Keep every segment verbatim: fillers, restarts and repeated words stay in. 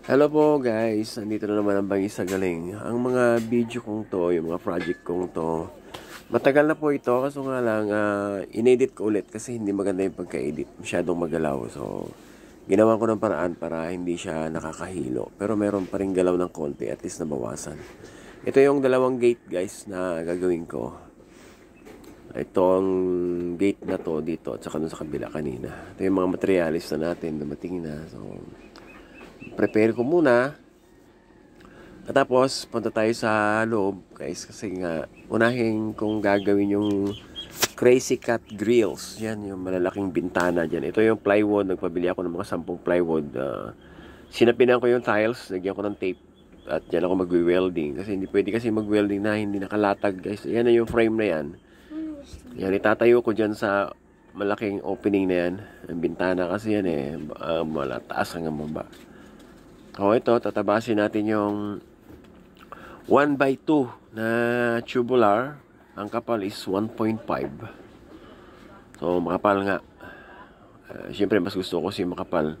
Hello po guys, nandito na naman ang Bangis sa Galing. Ang mga video kong to, yung mga project kong to, matagal na po ito, kaso nga lang, uh, inedit ko ulit kasi hindi maganda yung pagka-edit, masyadong magalaw. So, ginawa ko ng paraan para hindi siya nakakahilo. Pero meron pa rin galaw ng konti, at least nabawasan. Ito yung dalawang gate guys na gagawin ko. Itong gate na to dito at saka dun sa kabila kanina. Ito yung mga materialis na natin, dumating na. So, prepare ko muna. At tapos, punta tayo sa loob, guys. Kasi nga, unahin kong gagawin yung Crazy Cat Grills. Yan, yung malalaking bintana dyan. Ito yung plywood. Nagpabili ako ng mga sampung plywood. Uh, sinapinan ko yung tiles. Lagyan ko ng tape. At dyan ako mag-welding. Kasi hindi pwede kasi mag-welding na hindi nakalatag, guys. Yan na yung frame na yan. Yan, itatayo ko dyan sa malaking opening na yan. Ang bintana kasi yan eh. Uh, malataas hanggang baba. O ito, tatabasin natin yung one by two na tubular. Ang kapal is one point five. So, makapal nga. Uh, Siyempre, mas gusto ko si makapal.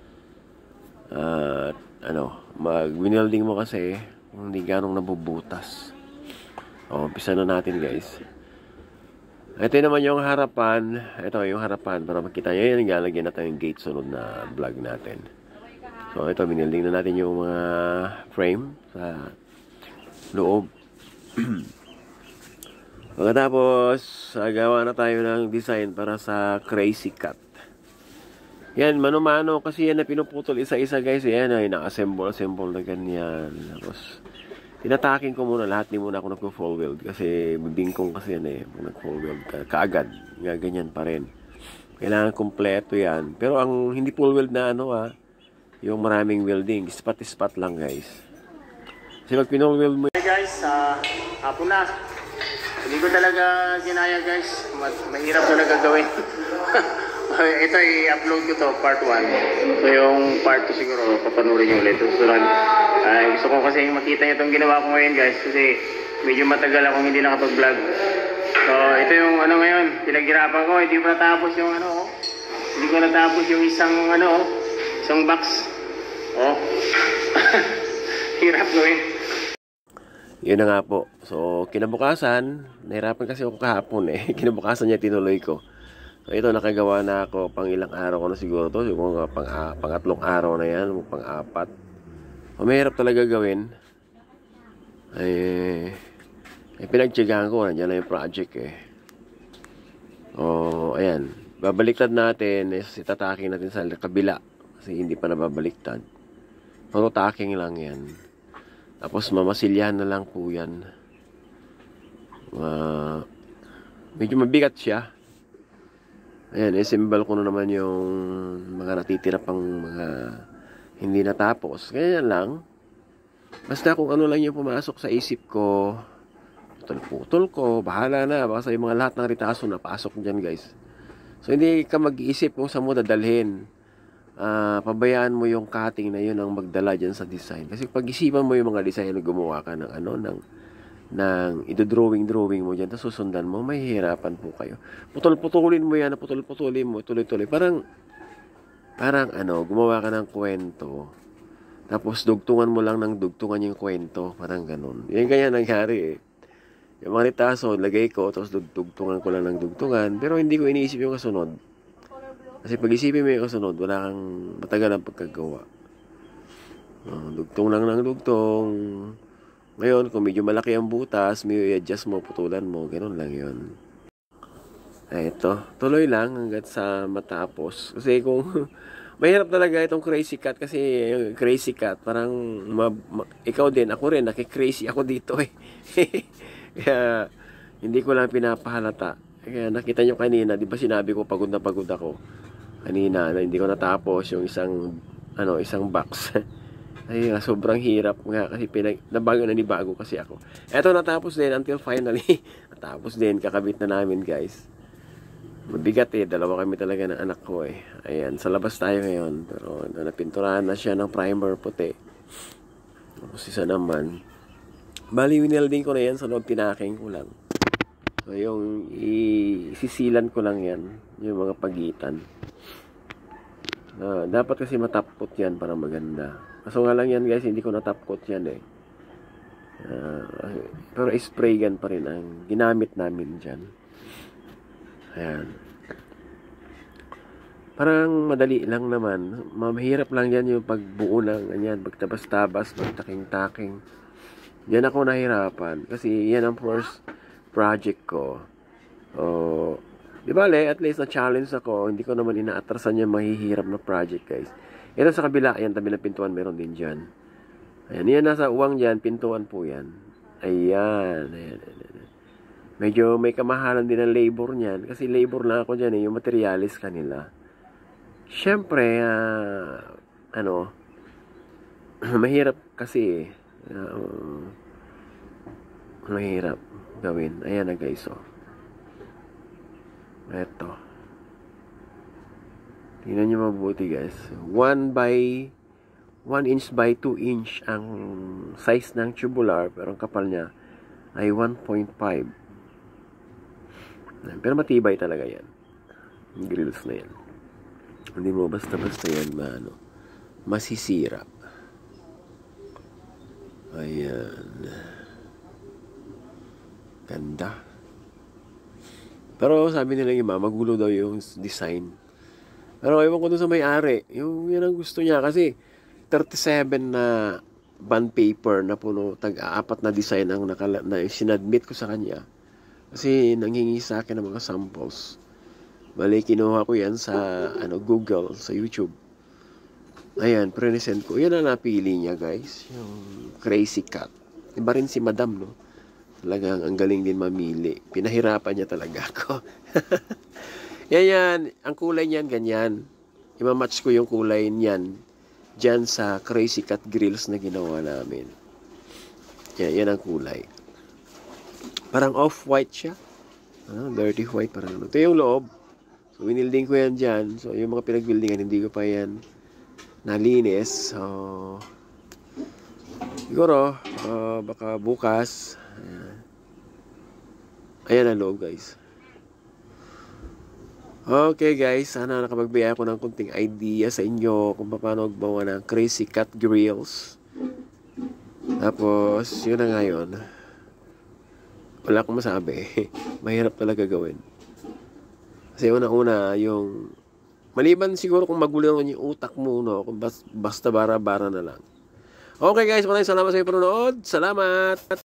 Uh, ano, mag-winelding mo kasi hindi ganong nabubutas. O, umpisa na natin guys. Ito naman yung harapan. Ito yung harapan para makita nyo. Yan, lalagyan natin yung gate sunod na vlog natin. So, ito, binilding na natin yung mga frame sa loob. Pagkatapos, gawa na tayo ng design para sa Crazy Cat. Yan, mano-mano, kasi yan na pinuputol isa-isa guys. Yan ay naka-assemble, assemble na ganyan. Tapos, tinataking ko muna lahat. Hindi muna ako nag-full weld kasi bibingkong kasi yan eh. Nag-full weld ka, kaagad. Nga ganyan pa rin. Kailangan kompleto yan. Pero ang hindi full weld na ano ah, yung maraming welding, spot-spot lang guys. Kasi pag pinol-weld mo... Hey guys, uh, hapon na. Hindi ko talaga ginaya guys. Mahirap talaga gawin. Ito i-upload ko to, part one. So yung part two siguro, papanurin nyo ulit. Susunod. Uh, gusto ko kasi makita nyo itong ginawa ko ngayon guys. Kasi medyo matagal akong hindi nakapag-vlog. So ito yung ano ngayon, pinaghirapan ko. Hindi ko natapos yung ano. Oh. Hindi ko natapos yung isang ano oh. Isang box. Oh. Hirap gawin. Yun na nga po. So, kinabukasan, nahirapan kasi ako kahapon eh. Kinabukasan niya tinuloy ko. So, ito nakagawa na ako pang ilang araw ko na siguro to. Siguro nga pang, uh, pangatlong araw na yan. Pang apat. So, mahirap talaga gawin. Ay, eh, pinagtyagaan ko. Nandiyan na yung project eh. Oh, ayan. Babaliktad natin. Eh, itataking natin sa kabila. Kasi hindi pa nababaliktad. Puro taking lang yan. Tapos mamasilyahan na lang po yan. Uh, medyo mabigat siya. Ayan, assemble ko na naman yung mga natitira pang mga hindi natapos. Ganyan lang. Basta kung ano lang yung pumasok sa isip ko, putol-putol ko, bahala na. Baka sa yung mga lahat ng ritaso na pasok dyan guys. So hindi ka mag-iisip kung saan mo dadalhin. Uh, pabayaan mo yung cutting na yun ang magdala dyan sa design. Kasi pag-isipan mo yung mga design na gumawa ka ng ano, ng, ng idodrawing-drawing mo dyan, tapos susundan mo, may hirapan po kayo. Putol-putulin mo yan, putol-putulin mo, tuloy-tuloy. Parang, parang ano, gumawa ka ng kwento, tapos dugtungan mo lang ng dugtungan yung kwento, parang ganun. Yan ganyan nangyari eh. Yung mga ritaso, lagay ko, tapos dugtungan ko lang ng dugtungan, pero hindi ko iniisip yung kasunod. Kasi pag-isipin mo yung kasunod, wala kang matagal ang pagkagawa. Uh, dugtong lang ng dugtong. Ngayon, kung medyo malaki ang butas, may i-adjust mo, putulan mo, ganun lang yun. Ay, ito, tuloy lang hanggat sa matapos. Kasi kung, mahirap talaga itong Crazy Cat kasi yung Crazy Cat, parang, ma, ma, ikaw din, ako rin, nakikrazy ako dito eh. Kaya, hindi ko lang pinapahalata. Kaya nakita nyo kanina, di ba sinabi ko pagod na pagod ako kanina na hindi ko natapos yung isang ano isang box. Ay sobrang hirap nga kasi pinag nabago na ni bago kasi ako. Eto natapos din until finally natapos din, kakabit na namin guys. Mabigat eh, dalawa kami talaga ng anak ko eh. Ayan, sa labas tayo ngayon pero napinturahan na siya ng primer puti. Tapos isa naman bali winelding ko na yan sa loob, tinaking ko lang. So, yung isisilan ko lang yan, yung mga pagitan. Uh, dapat kasi matapot yan para maganda. Kaso nga lang yan guys, hindi ko na-top coat yan eh. Uh, pero spray gun pa rin ang ginamit namin dyan. Ayan. Parang madali lang naman. Mahirap lang yan yung pagbuo ng ganyan, pagtabas-tabas, pagtaking-taking. Diyan ako nahirapan. Kasi yan ang first project ko. Oh, di ba le, at least na-challenge ako. Hindi ko naman inaatrasan yung mahihirap na project guys. Ito sa kabila, ayan, tabi ng pintuan, meron din dyan. Ayan, yan nasa uwang dyan, pintuan po yan. Ayan, ayan, ayan. Medyo may kamahalan din ang labor niyan. Kasi labor lang ako dyan eh, yung materialis kanila. Siyempre, uh, ano, mahirap kasi, uh, mahirap gawin. Ayan na guys, oh. Eto. Tingnan nyo mabuti guys. one by, one inch by two inch ang size ng tubular, pero ang kapal niya ay one point five. Pero matibay talaga yan. Yung grills na yan. Hindi mo basta-basta yan maano, masisira. Ayan. Ganda. Pero sabi nila yung iba, magulo daw yung design. Pero ewan ko dun sa may-ari. Yung yun ang gusto niya. Kasi thirty-seven na bond paper na puno, tag-apat na design ang nakala, na sinadmit ko sa kanya. Kasi nangingi sa akin ng mga samples. Bali, kinuha ko yan sa ano, Google, sa YouTube. Ayan, present ko. Yan ang napili niya, guys. Yung Crazy Cat. Iba rin si Madam, no? Talagang ang galing din mamili. Pinahirapan niya talaga ako. yan yan. Ang kulay niyan, ganyan. Imamatch ko yung kulay niyan dyan sa Crazy Cat grills na ginawa namin. Yan, yan ang kulay. Parang off-white siya. Ah, dirty white. Parang ano. Ito yung loob. So, winilding ko yan dyan. So, yung mga pinag-buildingan, hindi ko pa yan nalinis. So, siguro, uh, baka bukas. Ayan. Ayan ang loob, guys. Okay, guys. Sana nakapagbigay ako ng kunting idea sa inyo kung paano magbawa ng Crazy Cat grills. Tapos, yun na ngayon. Wala akong masabi. Mahirap talaga gawin. Kasi una-una, yung maliban siguro kung magulo yung utak mo, no? Kung basta bara-bara na lang. Okay guys, maraming salamat sa inyo panonood. Salamat!